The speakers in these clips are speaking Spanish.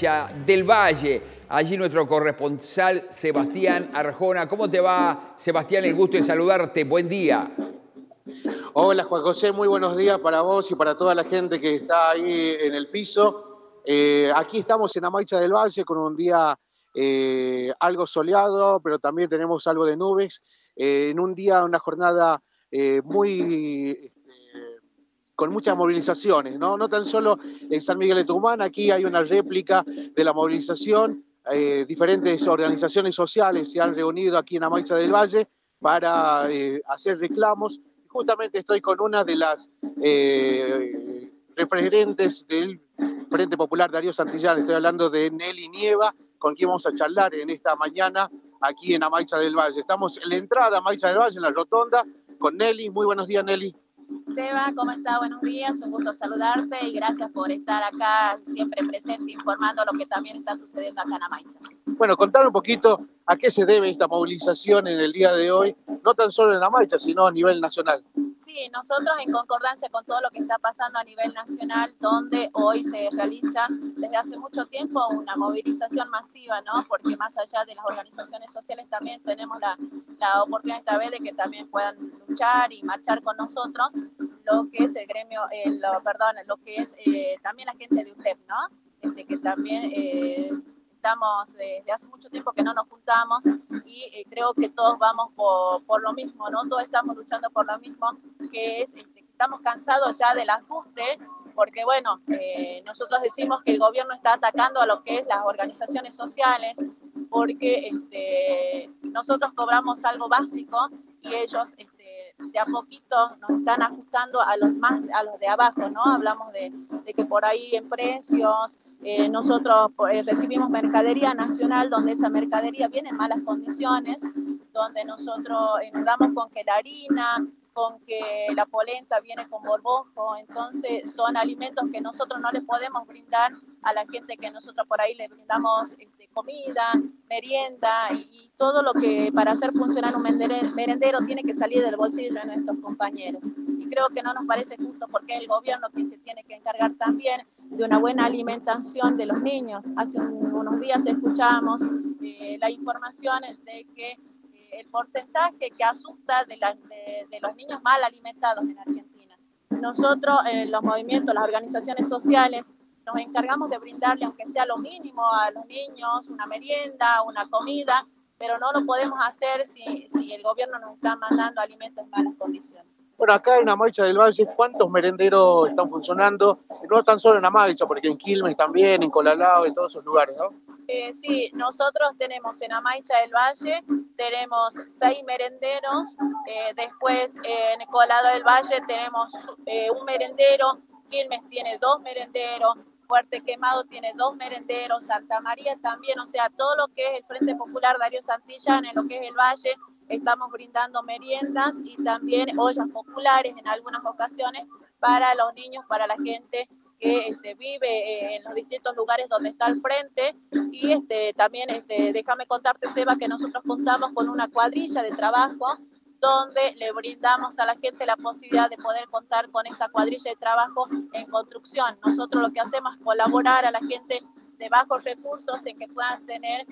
Amaicha del Valle. Allí nuestro corresponsal Sebastián Arjona. ¿Cómo te va, Sebastián? El gusto de saludarte. Buen día. Hola Juan José, muy buenos días para vos y para toda la gente que está ahí en el piso. Aquí estamos en Amaicha del Valle con un día algo soleado, pero también tenemos algo de nubes. En un día, una jornada con muchas movilizaciones, ¿no? No tan solo en San Miguel de Tucumán, aquí hay una réplica de la movilización. Diferentes organizaciones sociales se han reunido aquí en Amaicha del Valle para hacer reclamos. Justamente estoy con una de las referentes del Frente Popular Darío Santillán. Estoy hablando de Nelly Nieva, con quien vamos a charlar en esta mañana aquí en Amaicha del Valle. Estamos en la entrada a Amaicha del Valle, en la rotonda, con Nelly. Muy buenos días, Nelly. Seba, ¿cómo estás? Buenos días, un gusto saludarte y gracias por estar acá siempre presente informando lo que también está sucediendo acá en Amaicha. Bueno, contar un poquito a qué se debe esta movilización en el día de hoy, no tan solo en Amaicha, sino a nivel nacional. Sí, nosotros en concordancia con todo lo que está pasando a nivel nacional, donde hoy se realiza desde hace mucho tiempo una movilización masiva, ¿no? Porque más allá de las organizaciones sociales también tenemos la oportunidad esta vez de que también puedan luchar y marchar con nosotros lo que es el gremio, lo que es también la gente de UTEP, ¿no? Que también estamos desde hace mucho tiempo que no nos juntamos y creo que todos vamos por lo mismo, ¿no? Todos estamos luchando por lo mismo, que es que estamos cansados ya del ajuste, porque bueno, nosotros decimos que el gobierno está atacando a lo que es las organizaciones sociales, porque nosotros cobramos algo básico y ellos de a poquito nos están ajustando a los de abajo, ¿no? Hablamos de que por ahí en precios, nosotros recibimos mercadería nacional, donde esa mercadería viene en malas condiciones, donde nosotros nos damos con que la harina, con que la polenta viene con borbojo, entonces son alimentos que nosotros no les podemos brindar a la gente que nosotros por ahí le brindamos comida, merienda y todo lo que para hacer funcionar un merendero tiene que salir del bolsillo de nuestros compañeros. Y creo que no nos parece justo porque es el gobierno que se tiene que encargar también de una buena alimentación de los niños. Hace unos días escuchábamos la información de que el porcentaje que asusta de los niños mal alimentados en Argentina. Nosotros, los movimientos, las organizaciones sociales, nos encargamos de brindarle, aunque sea lo mínimo, a los niños, una merienda, una comida, pero no lo podemos hacer si el gobierno nos está mandando alimentos en malas condiciones. Bueno, acá en Amaicha del Valle, ¿cuántos merenderos están funcionando? No tan solo en Amaicha, porque en Quilmes también, en Colalao, en todos esos lugares, ¿no? Sí, nosotros tenemos en Amaicha del Valle, tenemos 6 merenderos, después en Colalao del Valle tenemos un merendero, Quilmes tiene 2 merenderos, Fuerte Quemado tiene 2 merenderos, Santa María también, o sea, todo lo que es el Frente Popular Darío Santillán, en lo que es el Valle, estamos brindando meriendas y también ollas populares en algunas ocasiones para los niños, para la gente que vive en los distintos lugares donde está el frente. Y también déjame contarte, Seba, que nosotros contamos con una cuadrilla de trabajo donde le brindamos a la gente la posibilidad de poder contar con esta cuadrilla de trabajo en construcción. Nosotros lo que hacemos es colaborar a la gente de bajos recursos en que puedan tener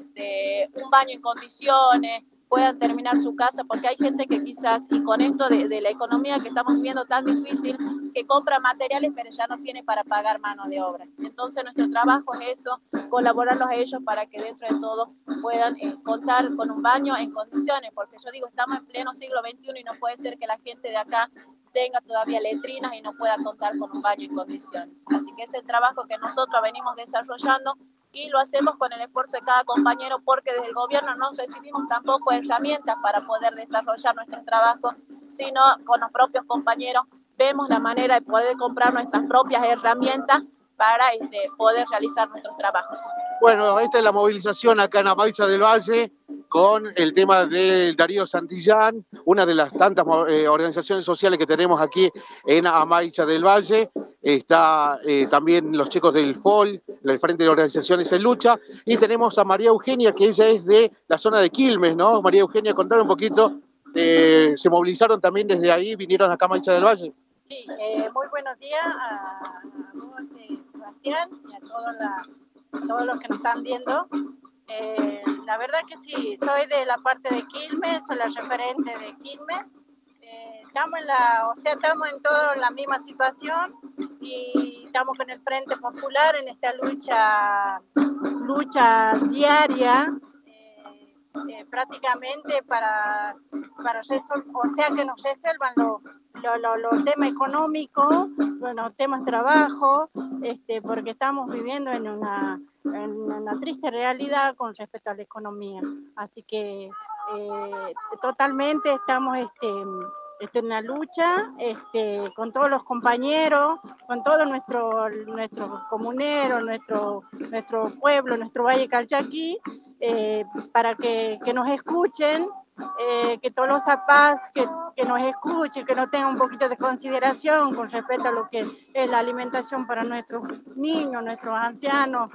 un baño en condiciones, puedan terminar su casa, porque hay gente que quizás, y con esto de la economía que estamos viviendo tan difícil, que compra materiales pero ya no tiene para pagar mano de obra. Entonces nuestro trabajo es eso, colaborarlos a ellos para que dentro de todo puedan contar con un baño en condiciones, porque yo digo, estamos en pleno siglo XXI y no puede ser que la gente de acá tenga todavía letrinas y no pueda contar con un baño en condiciones. Así que es el trabajo que nosotros venimos desarrollando y lo hacemos con el esfuerzo de cada compañero, porque desde el gobierno no recibimos tampoco herramientas para poder desarrollar nuestro trabajo, sino con los propios compañeros vemos la manera de poder comprar nuestras propias herramientas para poder realizar nuestros trabajos. Bueno, esta es la movilización acá en Amaicha del Valle con el tema del Darío Santillán, una de las tantas organizaciones sociales que tenemos aquí en Amaicha del Valle. Está también los chicos del FOL, el Frente de Organizaciones en Lucha, y tenemos a María Eugenia, que ella es de la zona de Quilmes, ¿no? María Eugenia, contar un poquito, ¿se movilizaron también desde ahí, vinieron acá a Amaicha del Valle? Sí, muy buenos días a vos, Sebastián, y a toda todos los que nos están viendo. La verdad que sí, soy de la parte de Quilmes, soy la referente de Quilmes. Estamos en toda la misma situación y estamos con el Frente Popular en esta lucha diaria, prácticamente para que nos resuelvan los temas económicos, los temas de trabajo, porque estamos viviendo en una triste realidad con respecto a la economía. Así que totalmente estamos en la lucha con todos los compañeros, con todos nuestros comuneros, nuestro pueblo, nuestro Valle Calchaquí, para que nos escuchen, que Tolosa Paz que nos escuche, que nos tenga un poquito de consideración con respecto a lo que es la alimentación para nuestros niños, nuestros ancianos,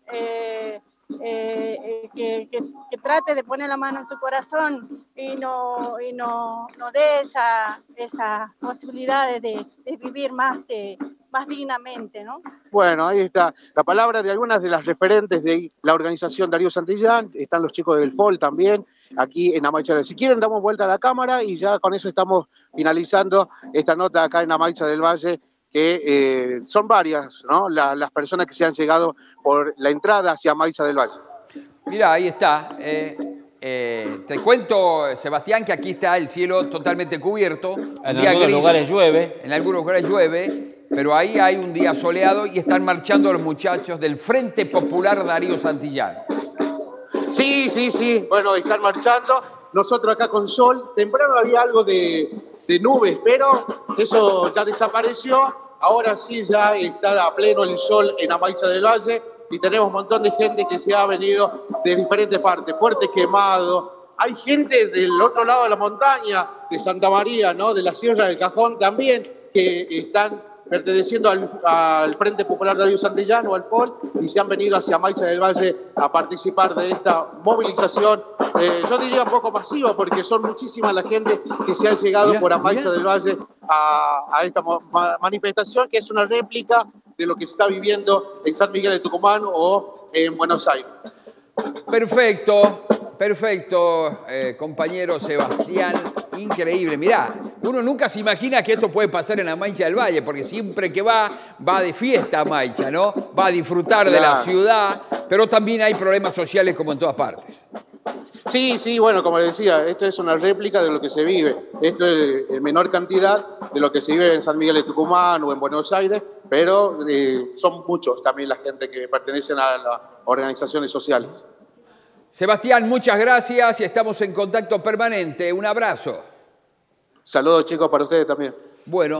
que trate de poner la mano en su corazón y no dé esas posibilidades de vivir más dignamente, ¿no? Bueno, ahí está la palabra de algunas de las referentes de la organización Darío Santillán. Están los chicos del FOL también, aquí en Amaicha del Valle. Si quieren, damos vuelta a la cámara y ya con eso estamos finalizando esta nota acá en Amaicha del Valle, que son varias, ¿no? Las personas que se han llegado por la entrada hacia Amaicha del Valle. Mira, ahí está. Te cuento, Sebastián, que aquí está el cielo totalmente cubierto. En algunos lugares llueve. En algunos lugares llueve, pero ahí hay un día soleado y están marchando los muchachos del Frente Popular Darío Santillán. Sí. Bueno, están marchando. Nosotros acá con sol. Temprano había algo de nubes, pero eso ya desapareció. Ahora sí ya está a pleno el sol en Amaicha del Valle y tenemos un montón de gente que se ha venido de diferentes partes. Fuerte Quemado. Hay gente del otro lado de la montaña, de Santa María, ¿no? De la Sierra del Cajón también, que están perteneciendo al Frente Popular Darío Santillán o al POL y se han venido hacia Amaicha del Valle a participar de esta movilización, yo diría un poco masiva, porque son muchísimas la gente que se ha llegado por Amaicha del Valle a esta manifestación, que es una réplica de lo que se está viviendo en San Miguel de Tucumán o en Buenos Aires. Perfecto, compañero Sebastián, increíble. Mirá, uno nunca se imagina que esto puede pasar en Amaicha del Valle, porque siempre que va de fiesta a Amaicha, ¿no? Va a disfrutar de la ciudad, pero también hay problemas sociales como en todas partes. Sí, bueno, como les decía, esto es una réplica de lo que se vive. Esto es en menor cantidad de lo que se vive en San Miguel de Tucumán o en Buenos Aires, pero son muchos también la gente que pertenecen a las organizaciones sociales. Sebastián, muchas gracias y estamos en contacto permanente. Un abrazo. Saludos, chicos, para ustedes también. Bueno.